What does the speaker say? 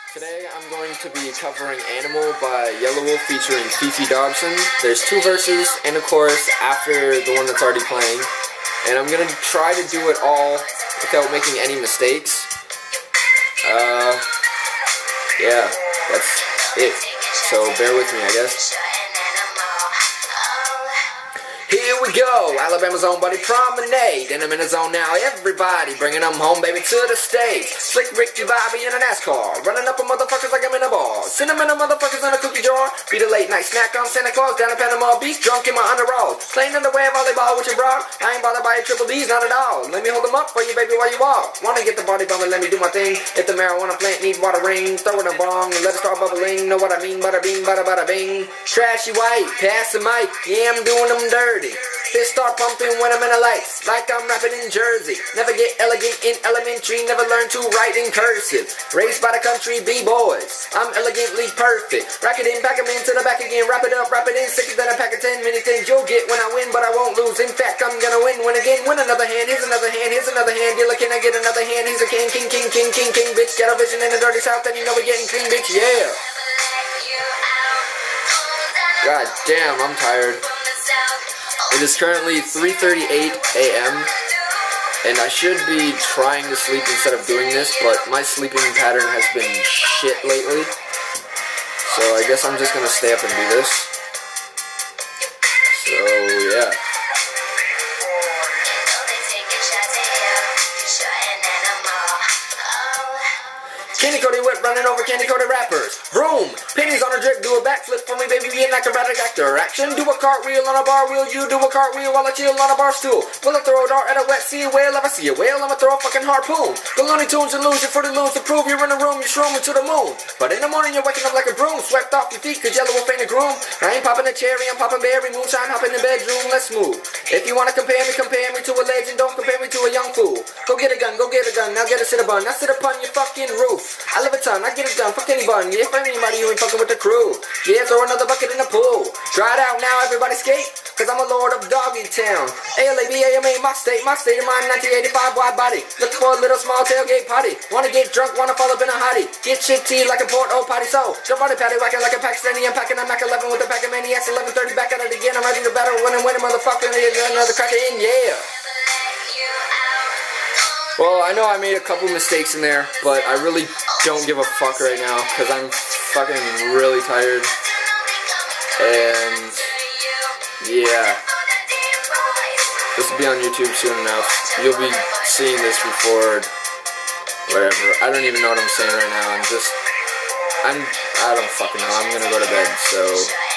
Today I'm going to be covering Animal by Yelawolf featuring Fefe Dobson. There's 2 verses and a chorus after the one that's already playing. And I'm going to try to do it all without making any mistakes. Yeah, that's it. So bear with me, I guess. Here we go, Alabama's own buddy Promenade, and I'm in the zone now, everybody bringing them home, baby, to the stage. Slick Ricky Bobby in a Nascar, running up on motherfuckers like I'm in a bar. Sentimental motherfuckers in a cookie jar, beat a late night snack on Santa Claus down in Panama Beach, drunk in my underalls. Playing underwear volleyball with your bra, I ain't bothered by your triple D's, not at all. Let me hold them up for you, baby, while you walk. Wanna get the body bumping, let me do my thing. If the marijuana plant need watering, throw it in a bong and let it start bubbling. Know what I mean? Butterbean, bada bing. Trashy white, pass the mic, yeah, I'm doing them dirty. Fist start pumping when I'm in the lights, like I'm rapping in Jersey. Never get elegant in elementary, never learn to write in cursive. Raised by the country B-boys, I'm elegantly perfect. Rack it in, back 'em in, to the back again. Wrap it up, wrap it in, sicker than a pack of 10. Many things you'll get when I win, but I won't lose. In fact, I'm gonna win again. Win another hand, here's another hand, here's another hand. Dealer, can I get another hand? He's a king, bitch. Got a vision in the dirty south, and you know we're getting clean, bitch, yeah. God damn, I'm tired. It is currently 3:38 a.m. and I should be trying to sleep instead of doing this, but my sleeping pattern has been shit lately. So I guess I'm just gonna stay up and do this. So yeah. Candy coated whip running over candy coated rappers. Vroom! Pennies on a drip, do a backflip for me, baby, be an acrobatic actor. Action, do a cartwheel on a bar wheel, you do a cartwheel while I chill on a bar stool. Will I throw a dart at a wet sea whale? If I see a whale, I'ma throw a fucking harpoon. The Looney Tunes and lose your fruity loons to prove you're in a room, you're shrooming to the moon. But in the morning you're waking up like a broom, swept off your feet, cause Yelawolf ain't a groom. I ain't popping a cherry, I'm popping berry, moonshine, hop in the bedroom, let's move. If you wanna compare me to a legend, don't compare me to a young fool. Go get a gun, now get a sit upon, now sit upon your fucking roof. I live a ton, I get it done, fuck anybody, yeah, for anybody who ain't fucking with the crew. Yeah, throw another bucket in the pool. Dry it out now, everybody skate, cause I'm a lord of Doggy Town. ALABAMA, my state of mind, 1985, wide body. Looking for a little small tailgate party. Wanna get drunk, wanna fall up in a hottie. Get shit tea like a port old potty, so jump on the patty, whacking like a Pakistani. I'm packing a Mac 11 with a pack of maniacs, 11:30, back at it again. I'm ready to battle, winning, motherfucker, another cracker in, yeah. Well, I know I made a couple mistakes in there, but I really don't give a fuck right now, because I'm fucking really tired. And yeah, this will be on YouTube soon enough. You'll be seeing this before whatever. I don't even know what I'm saying right now. I don't fucking know. I'm gonna go to bed, so